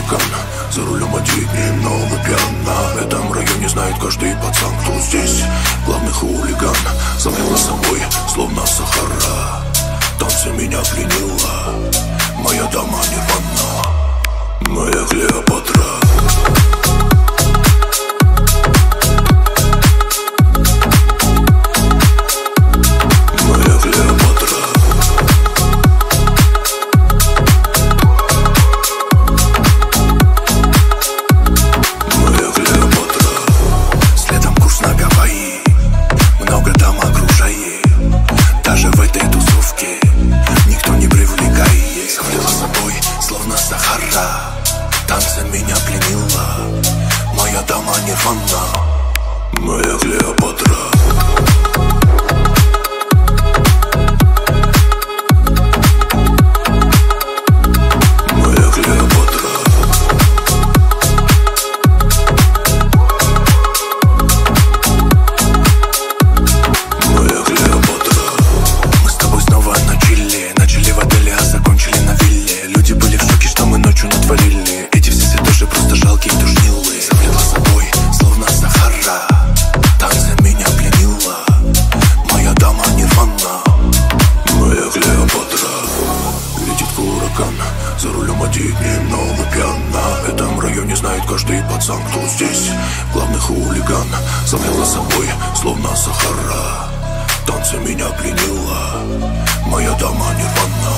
ураган, за рулем один немного пьян. На этом районе знает каждый пацан, кто здесь главный хулиган. Замела собой, словно Сахара, танцы меня пленила моя дама Нирвана, моя Клеопатра. Танцы меня пленила моя дама Нирвана, моя Клеопатра. За рулем один немного пьян. На этом районе знает каждый пацан, кто здесь главный хулиган. Замела собой, словно Сахара, танцы меня пленила моя дама Нирвана.